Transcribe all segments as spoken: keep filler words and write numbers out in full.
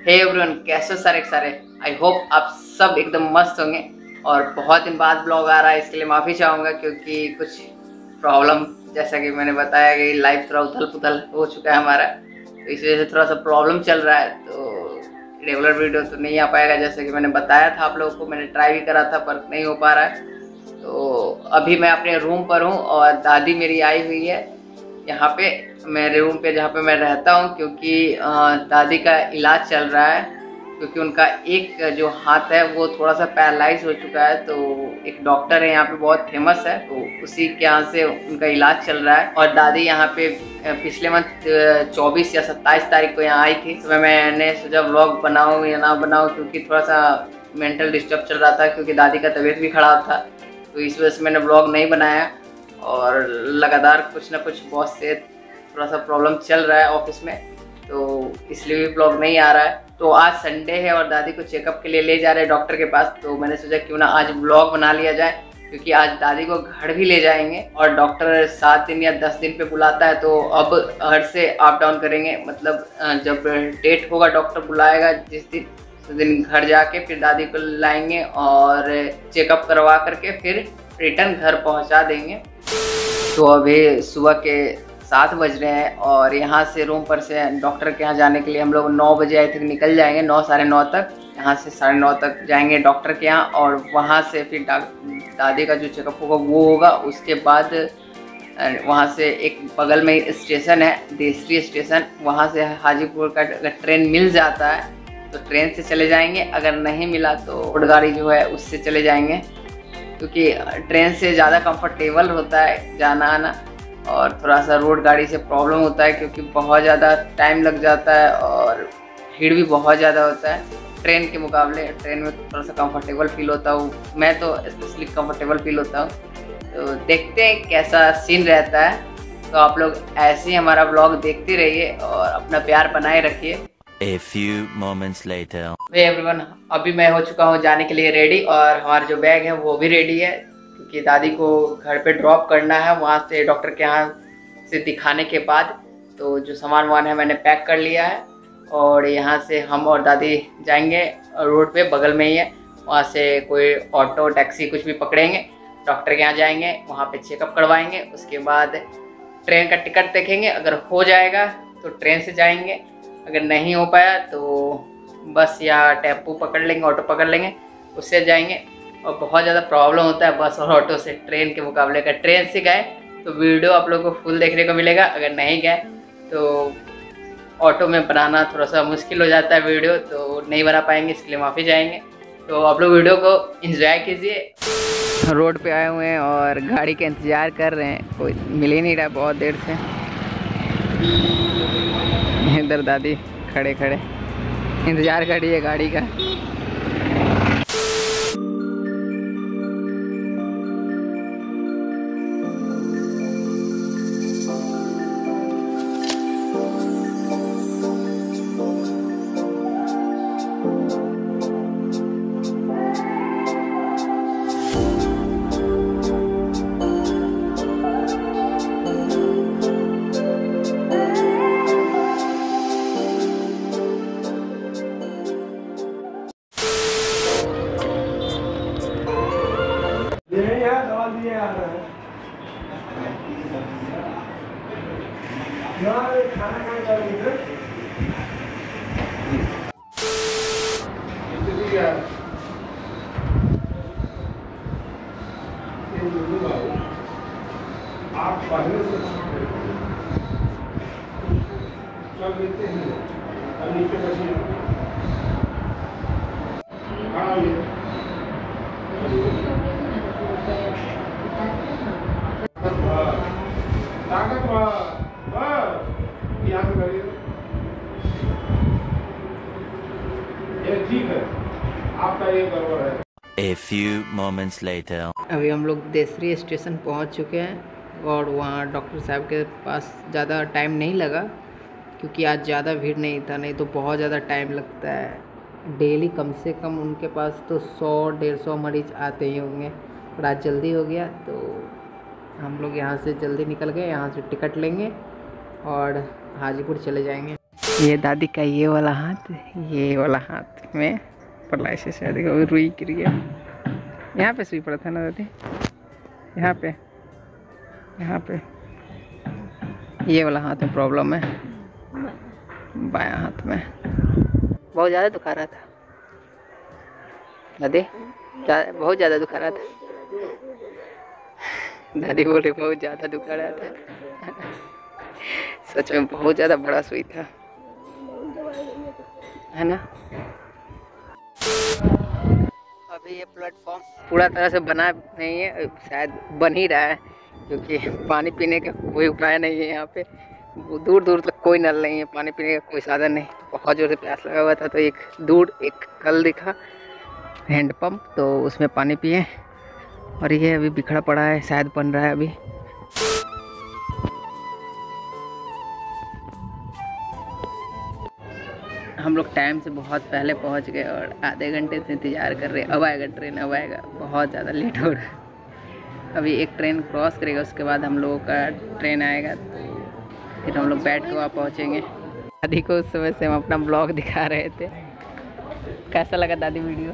Hey everyone, कैसे हो सारे सारे। आई होप आप सब एकदम मस्त होंगे। और बहुत दिन बाद ब्लॉग आ रहा है, इसके लिए माफ़ी चाहूँगा क्योंकि कुछ प्रॉब्लम, जैसा कि मैंने बताया कि लाइफ थोड़ा उथल पुथल हो चुका है हमारा, तो इस वजह से थोड़ा सा प्रॉब्लम चल रहा है। तो रेगुलर वीडियो तो नहीं आ पाएगा, जैसे कि मैंने बताया था आप लोगों को। मैंने ट्राई भी करा था पर नहीं हो पा रहा है। तो अभी मैं अपने रूम पर हूँ और दादी मेरी आई हुई है यहाँ पे, मेरे रूम पे जहाँ पे मैं रहता हूँ, क्योंकि दादी का इलाज चल रहा है। क्योंकि उनका एक जो हाथ है वो थोड़ा सा पैरालाइज हो चुका है। तो एक डॉक्टर है यहाँ पे, बहुत फेमस है, तो उसी के यहाँ से उनका इलाज चल रहा है। और दादी यहाँ पे पिछले मंथ चौबीस या सत्ताईस तारीख को यहाँ आई थी। तो मैंने सोचा व्लॉग बनाऊँ या ना बनाऊँ, क्योंकि थोड़ा सा मेंटल डिस्टर्ब चल रहा था, क्योंकि दादी का तबीयत भी खराब था। तो इस वजह से मैंने व्लॉग नहीं बनाया। और लगातार कुछ ना कुछ बॉस से थोड़ा सा प्रॉब्लम चल रहा है ऑफिस में, तो इसलिए भी ब्लॉग नहीं आ रहा है। तो आज संडे है और दादी को चेकअप के लिए ले जा रहे हैं डॉक्टर के पास। तो मैंने सोचा क्यों ना आज ब्लॉग बना लिया जाए, क्योंकि आज दादी को घर भी ले जाएंगे और डॉक्टर सात दिन या दस दिन पे बुलाता है। तो अब घर से अप डाउन करेंगे, मतलब जब डेट होगा डॉक्टर बुलाएगा जिस दिन, उस दिन घर जाके फिर दादी को लाएंगे और चेकअप करवा करके फिर रिटर्न घर पहुंचा देंगे। तो अभी सुबह के सात बज रहे हैं और यहाँ से रूम पर से डॉक्टर के यहाँ जाने के लिए हम लोग नौ बजे आई तक निकल जाएंगे, नौ साढ़े नौ तक। यहाँ से साढ़े नौ तक जाएंगे डॉक्टर के यहाँ और वहाँ से फिर दादी का जो चेकअप होगा वो होगा। उसके बाद वहाँ से एक बगल में स्टेशन है, देसरी स्टेशन, वहाँ से हाजीपुर का ट्रेन मिल जाता है तो ट्रेन से चले जाएंगे। अगर नहीं मिला तो रोड गाड़ी जो है उससे चले जाएंगे, क्योंकि ट्रेन से ज़्यादा कंफर्टेबल होता है जाना आना। और थोड़ा सा रोड गाड़ी से प्रॉब्लम होता है, क्योंकि बहुत ज़्यादा टाइम लग जाता है और भीड़ भी बहुत ज़्यादा होता है ट्रेन के मुकाबले। ट्रेन में थोड़ा सा कंफर्टेबल फील होता हूँ, मैं तो स्पेशली कंफर्टेबल फील होता हूँ। तो देखते हैं कैसा सीन रहता है। तो आप लोग ऐसे ही हमारा ब्लॉग देखते रहिए और अपना प्यार बनाए रखिए। A few moments later. Hey everyone, अभी मैं हो चुका हूँ जाने के लिए रेडी और हमारा जो बैग है वो भी रेडी है, क्योंकि दादी को घर पे ड्रॉप करना है वहाँ से डॉक्टर के यहाँ से दिखाने के बाद। तो जो सामान वामान है मैंने पैक कर लिया है और यहाँ से हम और दादी जाएंगे रोड पे, बगल में ही है। वहाँ से कोई ऑटो टैक्सी कुछ भी पकड़ेंगे, डॉक्टर के यहाँ जाएंगे, वहाँ पे चेकअप करवाएंगे। उसके बाद ट्रेन का टिकट देखेंगे, अगर हो जाएगा तो ट्रेन से जाएंगे, अगर नहीं हो पाया तो बस या टेम्पो पकड़ लेंगे, ऑटो पकड़ लेंगे, उससे जाएंगे। और बहुत ज़्यादा प्रॉब्लम होता है बस और ऑटो से ट्रेन के मुकाबले। अगर ट्रेन से गए तो वीडियो आप लोगों को फुल देखने को मिलेगा, अगर नहीं गए तो ऑटो में बनाना थोड़ा सा मुश्किल हो जाता है वीडियो, तो नहीं बना पाएंगे, इसके लिए माफ़ी चाहेंगे। तो आप लोग वीडियो को एंजॉय कीजिए। रोड पे आए हुए हैं और गाड़ी का इंतज़ार कर रहे हैं, कोई मिल ही नहीं रहा बहुत देर से। इधर दादी खड़े खड़े इंतज़ार कर रही है गाड़ी का। आप पहले से कर लेते हैं, नीचे बचिए। हाँ यहाँ से करिए, ये ठीक है, आपका ये गड़बड़ है। A few moments later. अभी हम लोग देसरी स्टेशन पहुंच चुके हैं और वहाँ डॉक्टर साहब के पास ज़्यादा टाइम नहीं लगा, क्योंकि आज ज़्यादा भीड़ नहीं था, नहीं तो बहुत ज़्यादा टाइम लगता है। डेली कम से कम उनके पास तो सौ डेढ़ सौ मरीज आते ही होंगे, और आज जल्दी हो गया तो हम लोग यहाँ से जल्दी निकल गए। यहाँ से टिकट लेंगे और हाजीपुर चले जाएंगे। ये दादी का ये वाला हाथ, ये वाला हाथ में पड़ा ऐसे शायद रुई गिर गया। यहाँ पे सुई पड़ा था ना दादी, यहाँ पे यहाँ पे ये वाला हाथ में प्रॉब्लम है, बायां हाथ में बहुत ज़्यादा दुखा रहा था दादी, बहुत ज़्यादा दुखा रहा था दादी बोले बहुत ज़्यादा दुखा रहा था सच में बहुत ज़्यादा बड़ा सुई था, है ना। अभी ये प्लेटफॉर्म पूरा तरह से बना नहीं है, शायद बन ही रहा है, क्योंकि पानी पीने का कोई उपाय नहीं है यहाँ पे, दूर दूर तक कोई नल नहीं है, पानी पीने का कोई साधन नहीं। बहुत ज़ोर से प्यास लगा हुआ था तो एक दूर एक कल दिखा हैंडपम्प, तो उसमें पानी पिए, और ये अभी बिखरा पड़ा है, शायद बन रहा है अभी। हम लोग टाइम से बहुत पहले पहुंच गए और आधे घंटे से इंतज़ार कर रहे हैं, अब आएगा ट्रेन, अब आएगा, बहुत ज़्यादा लेट हो रहा है। अभी एक ट्रेन क्रॉस करेगा, उसके बाद हम लोगों का ट्रेन आएगा, फिर हम लोग बैठ के वहाँ पहुँचेंगे। दादी को उस समय से हम अपना ब्लॉग दिखा रहे थे। कैसा लगा दादी वीडियो?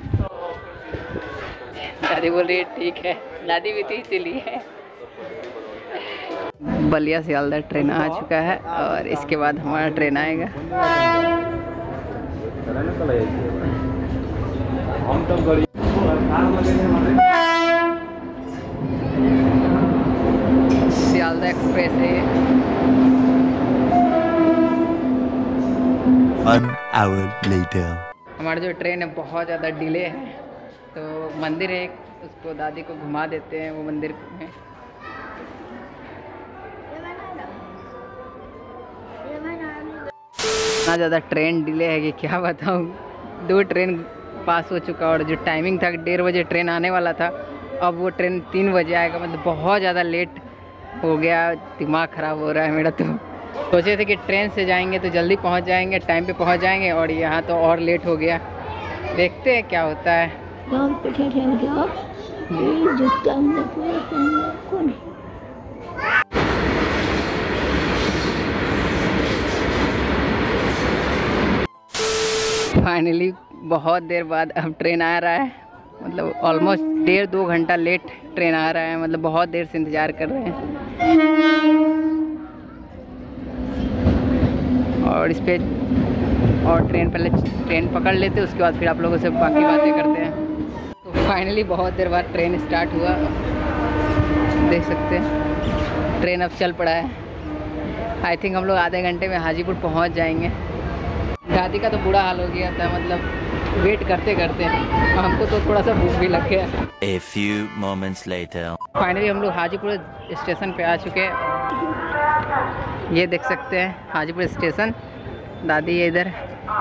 दादी बोल रही है ठीक है, दादी भी थी इसीलिए। बलिया सियालदह ट्रेन आ चुका है और इसके बाद हमारा ट्रेन आएगा। सियालदह एक्सप्रेस है ये। One hour later. हमारा जो ट्रेन है बहुत ज़्यादा डिले है, तो मंदिर है एक, उसको दादी को घुमा देते हैं वो मंदिर में। इतना ज़्यादा ट्रेन डिले है कि क्या बताऊँ, दो ट्रेन पास हो चुका और जो टाइमिंग था डेढ़ बजे ट्रेन आने वाला था, अब वो ट्रेन तीन बजे आएगा, मतलब बहुत ज़्यादा लेट हो गया। दिमाग ख़राब हो रहा है मेरा। तो सोचे थे कि ट्रेन से जाएंगे तो जल्दी पहुंच जाएंगे, टाइम पे पहुंच जाएंगे, और यहाँ तो और लेट हो गया। देखते हैं क्या होता है। फाइनली बहुत देर बाद अब ट्रेन आ रहा है, मतलब ऑलमोस्ट डेढ़ दो घंटा लेट ट्रेन आ रहा है, मतलब बहुत देर से इंतज़ार कर रहे हैं। और इस पे और ट्रेन पहले ट्रेन पकड़ लेते, उसके बाद फिर आप लोगों से बाकी बातें करते हैं। तो फाइनली बहुत देर बाद ट्रेन स्टार्ट हुआ, देख सकते हैं ट्रेन अब चल पड़ा है। आई थिंक हम लोग आधे घंटे में हाजीपुर पहुंच जाएंगे। दादी का तो बुरा हाल हो गया था, मतलब वेट करते करते हमको तो थोड़ा सा भूख भी लग गया। A few moments later. Finally हम लोग हाजीपुर स्टेशन पे आ चुके हैं, ये देख सकते हैं हाजीपुर स्टेशन। दादी है इधर।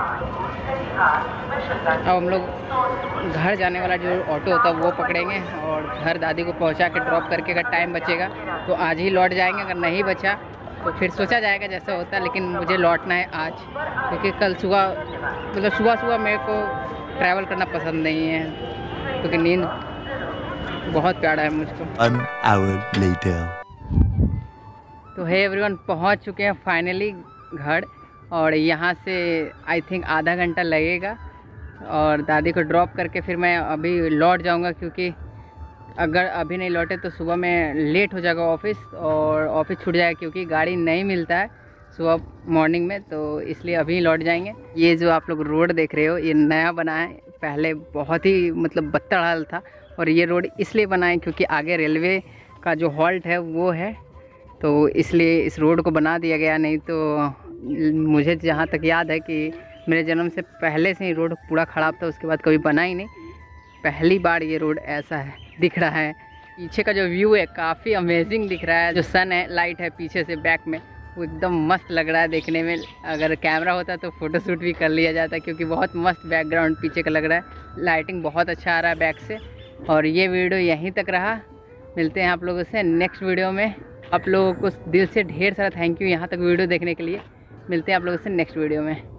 अब हम लोग घर जाने वाला जो ऑटो होता है वो पकड़ेंगे और घर दादी को पहुंचा के ड्रॉप करके अगर टाइम बचेगा तो आज ही लौट जाएंगे, अगर नहीं बचा तो फिर सोचा जाएगा जैसा होता है। लेकिन मुझे लौटना है आज, क्योंकि कल सुबह मतलब सुबह सुबह मेरे को ट्रैवल करना पसंद नहीं है, क्योंकि नींद बहुत प्यारा है मुझको। One hour later. तो है एवरीवन, पहुंच चुके हैं फाइनली घर, और यहाँ से आई थिंक आधा घंटा लगेगा और दादी को ड्रॉप करके फिर मैं अभी लौट जाऊँगा, क्योंकि अगर अभी नहीं लौटे तो सुबह में लेट हो जाएगा ऑफिस, और ऑफिस छूट जाएगा क्योंकि गाड़ी नहीं मिलता है सुबह मॉर्निंग में, तो इसलिए अभी लौट जाएंगे। ये जो आप लोग रोड देख रहे हो ये नया बना है, पहले बहुत ही मतलब बत्तर हाल था, और ये रोड इसलिए बना है क्योंकि आगे रेलवे का जो हॉल्ट है वो है, तो इसलिए इस रोड को बना दिया गया। नहीं तो मुझे जहाँ तक याद है कि मेरे जन्म से पहले से ही रोड पूरा ख़राब था, उसके बाद कभी बना ही नहीं, पहली बार ये रोड ऐसा है दिख रहा है। पीछे का जो व्यू है काफ़ी अमेजिंग दिख रहा है, जो सन है लाइट है पीछे से बैक में, वो एकदम मस्त लग रहा है देखने में। अगर कैमरा होता तो फ़ोटोशूट भी कर लिया जाता, क्योंकि बहुत मस्त बैकग्राउंड पीछे का लग रहा है, लाइटिंग बहुत अच्छा आ रहा है बैक से। और ये वीडियो यहीं तक रहा, मिलते हैं आप लोगों से नेक्स्ट वीडियो में। आप लोगों को दिल से ढेर सारा थैंक यू यहाँ तक वीडियो देखने के लिए। मिलते हैं आप लोगों से नेक्स्ट वीडियो में।